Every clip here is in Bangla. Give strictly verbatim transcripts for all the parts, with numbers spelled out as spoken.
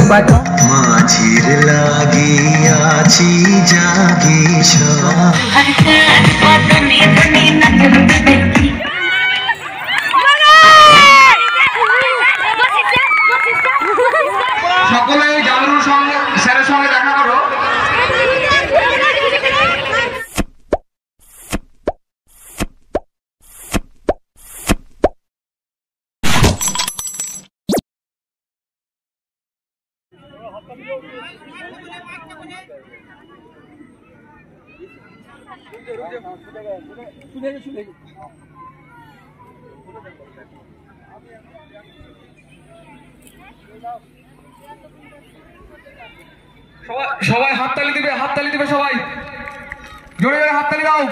মাঝির লাগিয়াছি জাগি সকলে জামরুল সঙ্গে স্যারের সঙ্গে দেখা করো। সবাই হাততালি দিবে, হাততালি দিবে, সবাই জোরে জোরে হাততালি দাও।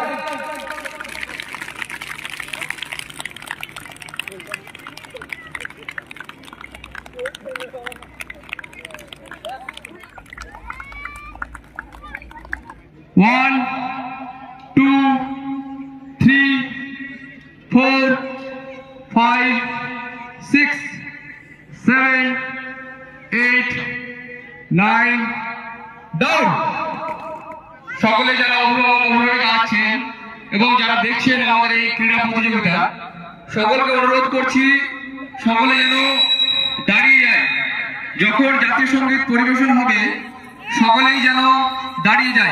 One two three four five six seven eight nine down. সকলে যারা অভিভাবক অভিভাবিকা আছেন এবং যারা দেখছেন আমাদের এই ক্রীড়া প্রতিযোগিতা, সকলকে অনুরোধ করছি সকলে যেন দাঁড়িয়ে যায়। যখন জাতীয় সঙ্গীত পরিবেশন হবে সকলেই যেন দাঁড়িয়ে যায়।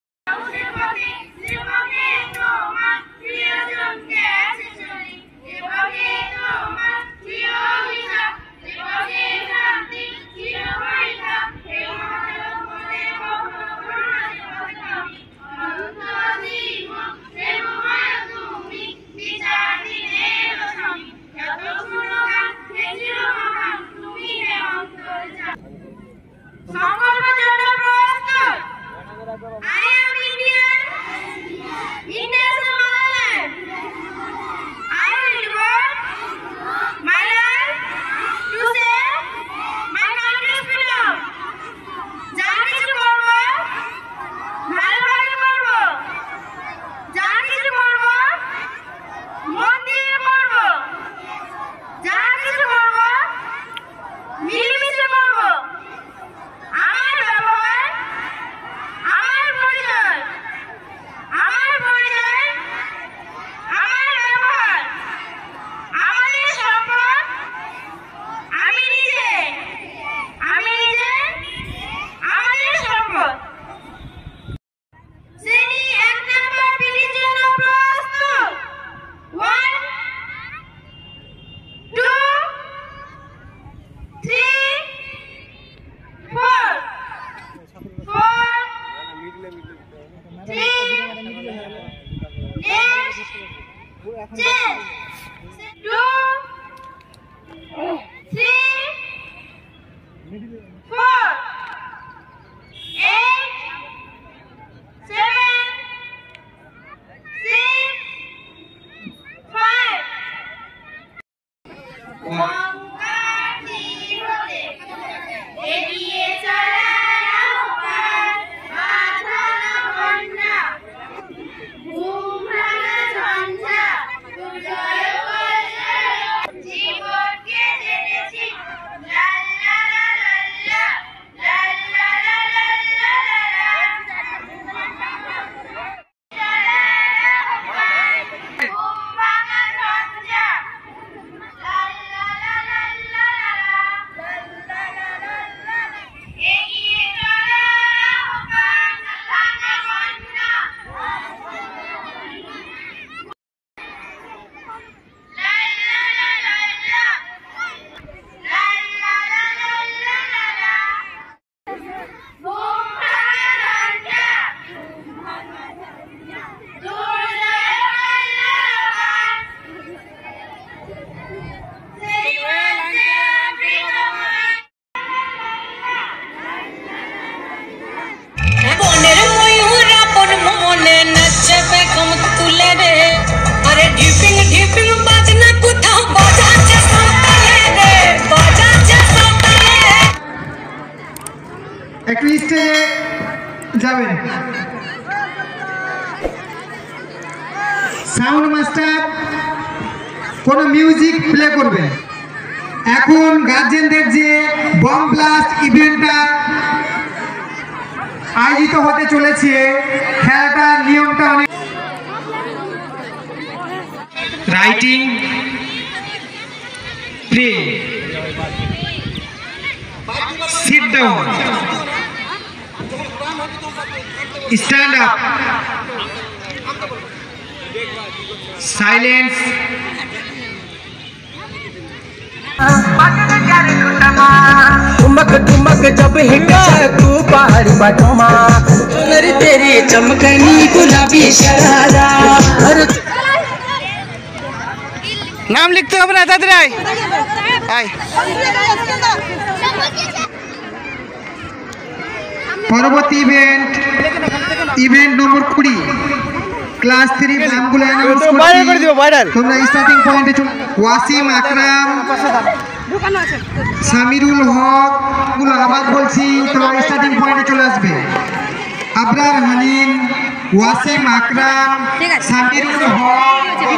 একটু স্টেজে যাবেন। সাউন্ড মাস্টার কোন মিউজিক প্লে করবে। এখন গার্জেনদের যে বম ব্লাস্ট ইভেন্টটা আয়োজিত হতে চলেছে, খেলাটার নিয়মটা অনেক writing play sit down stand up silence ठुमक ठुमक जब हिट तू पहाड़ी बटमा सुनर तेरी चमकनी गुलाबी शरारा। नाम लिखते हो अपना दादर आए आए পরবর্তী ইভেন্ট ইভেন্ট নম্বর কুড়ি ক্লাস থ্রি নামগুলো অ্যানাউন্স করছি। তোমরা স্টার্টিং পয়েন্টে চলে ওয়াসিম আকরাম সামিরুল হক গুলো আবার বলছি, তোমরা স্টার্টিং পয়েন্টে চলে আসবে। আবরার হানিন, ওয়াসিম আকরাম, সামিরুল হক।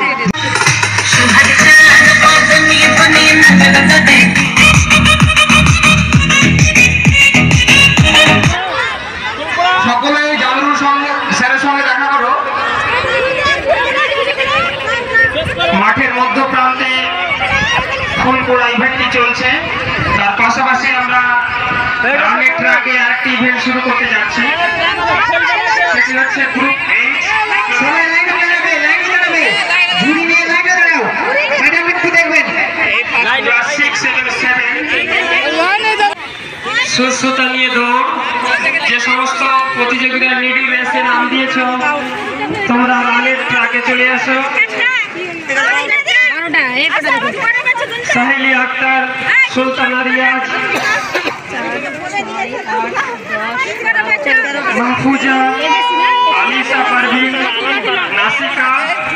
সকলে জানুর সঙ্গে স্যারের সঙ্গে দেখা করো। মাঠের মধ্য প্রান্তে ফুলকোড়া ইভেন্টটি চলছে, তার পাশাপাশি আমরা রানের ট্রাকে আরেকটি ইভেন্ট শুরু করতে যাচ্ছি, সেটি হচ্ছে গ্রুপ এইচ। সবাই লাইনে দাঁড়াবে, লাইনে দাঁড়াবে, ঝুড়ি নিয়ে লাইনে দাঁড়াও, ম্যাডাম একটু দেখবেন। ক্লাস সিক্স এবং সেভেন সুস্থতা নিয়ে দৌড়। যে সমস্ত প্রতিযোগিতার মিডিল রেসে নাম দিয়েছ তোমরা রানের ট্রাকে চলে আসো। সাহেলি আক্তার, সুলতানা রিয়াজ, মাহফুজা, আলিশা পারভিন, নাসিকা,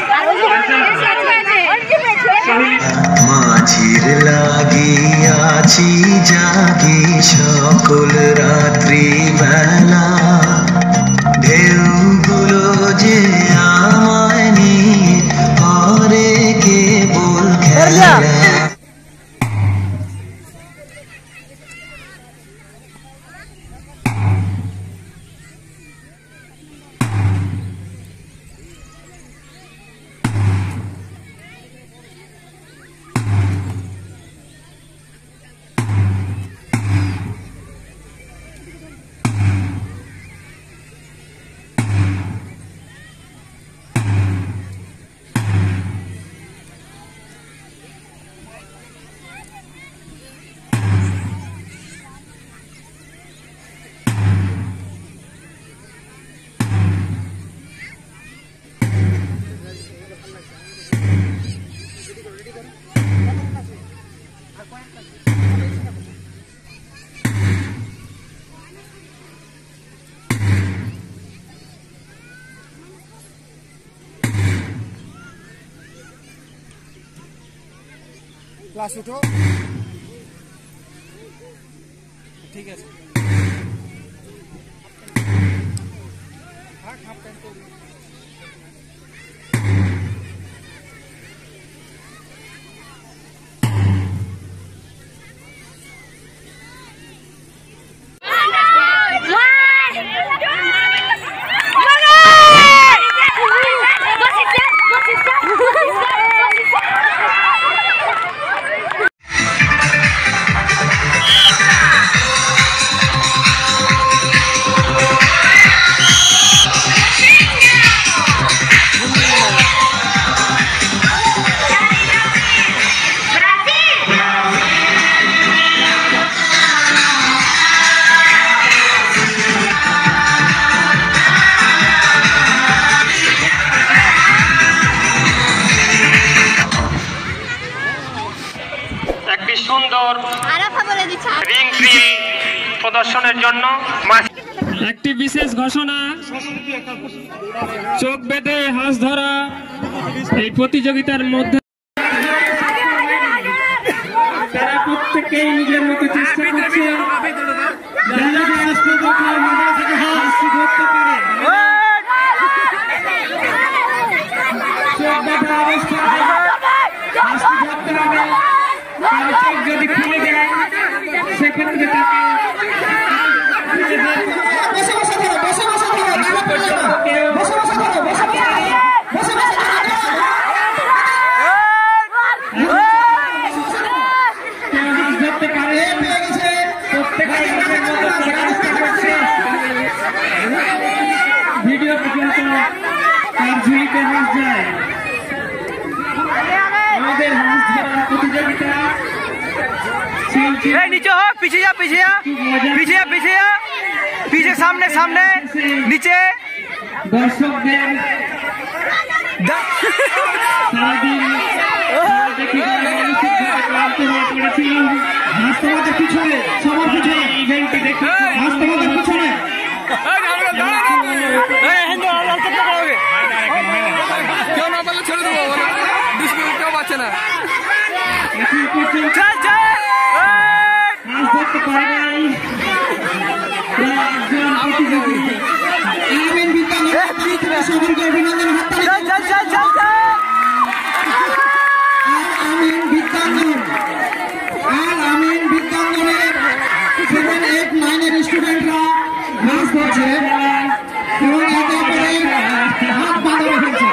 মাঝির লাগিয়াছি জাগি সকল রাত্রি বেলা, ঢেউগুলো যে আমায় নিয়ে করে কেবল খেলা। ক্লাস উঠো, ঠিক আছে। সুন্দর রিং ফ্রি প্রদর্শনের জন্য একটি বিশেষ ঘোষণা, চোখ বেঁধে হাঁস ধরা এই প্রতিযোগিতার মধ্যে তারা প্রত্যেকেই নিজের মতো চেষ্টা করছে চোখ বাঁধা অবস্থায় হাঁসটি ধরতে হবে। যদি কার ঝুলিতে হাঁস যায়। আমাদের হাঁস ধরা প্রতিযোগিতা नीचे हो, पीछे जा, पीछे जा, पीछे जा, पीछे जा, पीछे, सामने सामने, नीचे। दर्शकদের সারাদিন দেখি ক্লান্ত হয়ে পড়েছিল। হাঁস তোমাদের পিছনে, সবার পিছনে ইভেন্টটি দেখি। হাঁস তোমাদের পিছনে কেউ না পারলে ছেড়ে দেবো, বিশ মিনিট কেউ পাচ্ছে না। হাঁস ধরতে পারে নাই একজন প্রতিযোগী। ইভেন্ট বিদ্যালয় সবাইকে অভিনন্দন। আমিন বিদ্যাঙ্গন আর আমিন বিদ্যাঙ্গনের সেভেন এইট নাইনের স্টুডেন্টরা মাছ ধরছে এবং একে অপরের হাত বাঁধা রেখেছে।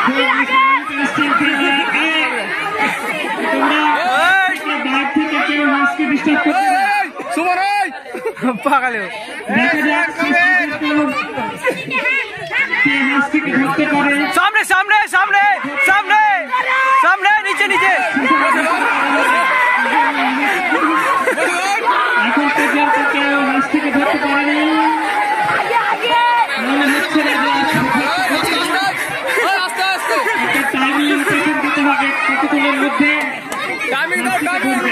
বাইরে থেকে কেউ হাঁসকে ডিস্টার্ব করতে পাগলে দেখা যাক কে হাঁস থেকে ধরতে পারে। सामने सामने सामने सामने सामने नीचे नीचे। এখন পর্যন্ত কেউ হাঁস থেকে ধরতে পারেনি। মনে হচ্ছে না যে টাইমিং পেছন দিতে হবে কতক্ষণের মধ্যে ধরবে।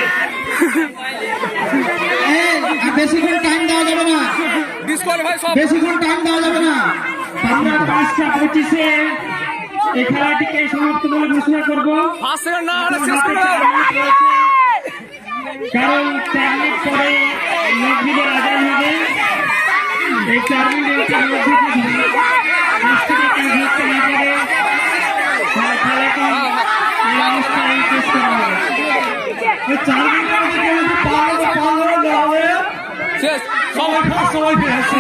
বেশিক্ষণ টাইম দেওয়া যাবে না, বেশিক্ষণ টাইম দেওয়া যাবে না। আমরা পাঁচটা পঁচিশে এই খেলাটিকে সমাপ্ত বলে ঘোষণা করবো। কারণ চার মিনিট পরে মসজিদের আদায় হবে। এই চার মিনিটের মধ্যে হাঁসটিকে কেউ ধরতে না পারে খেলাটি এই অনুষ্ঠানে শেষ করা হবে। চার মিনিটের মধ্যে কেউ যদি পাওয়া পাওয়া দেওয়া হবে সবাই সবাই ফিরে আসছে।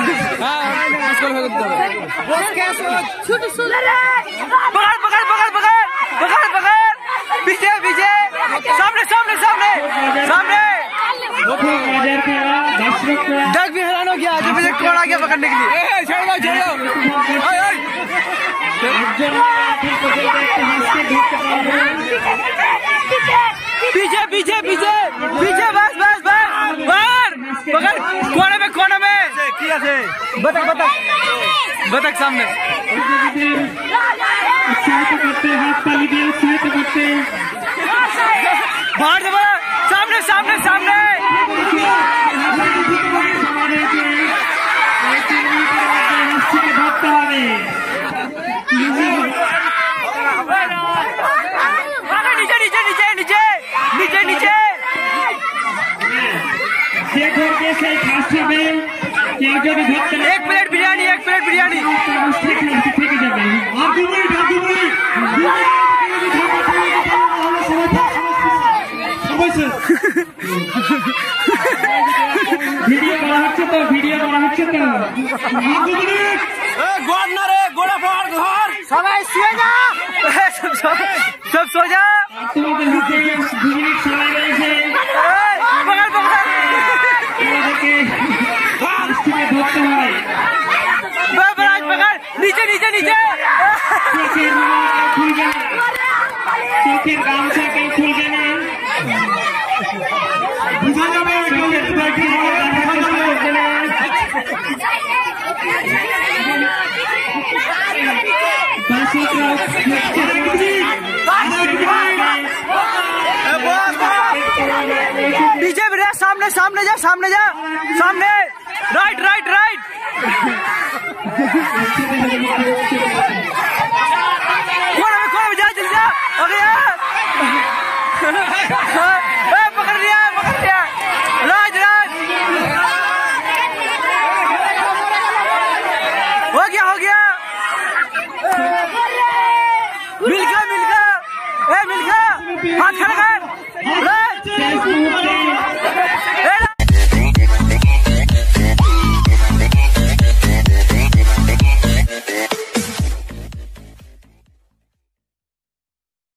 पकड़ पकड़ पकड़ पकड़ पकड़ पकड़ पीछे पीछे सामने सामने सामने सामने। बाजार खेला दर्शक डग भी हैरान हो गया जब मुझे कौन आ गया पकड़ने के लिए। पीछे पीछे पीछे पीछे बस बस बस बाहर पकड़ कोने में कोने में बतख बतख बतख सामने। उत्साहित करते हाथ ताली दिए उत्साहित करते बाहर से बाहर सामने सामने सामने। ধরতে হবে नीचे नीचे नीचे नीचे नीचे नीचे যে ধরবে সেই ফার্স্ট হবে। কেউ যদি ধরতে एक प्लेट बिरयानी एक प्लेट बिरयानी থেকে যাবে। আর দু মিনিট আর দু মিনিট ভিডিও করা হচ্ছে তো ভিডিও করা হচ্ছে তো গোড় না রে, গোড়া পড় ঘর। সবাই শুয়ে যা সব সো যা। তোমাদের হাতে দু মিনিট সময় রয়েছে। পকড় পকড় তোমাদেরকে ধরতে হয়। बराज पकड़ नीचे नीचे नीचे। চোখের রুমাল খুলবে না, চোখের গামছা কেউ খুলবে না। বুঝা যাবে চোখের চোখের খুলবে না। দর্শকরা पीछे भी सामने सामने जा सामने जा सामने राइट राइट राइट। कोने में कोने में जा जल्दी जा। अरे यार पकड़ लिया पकड़ लिया राज राज हो गया हो गया मिल गया मिल गया ए मिल गया हाथ खड़ा कर।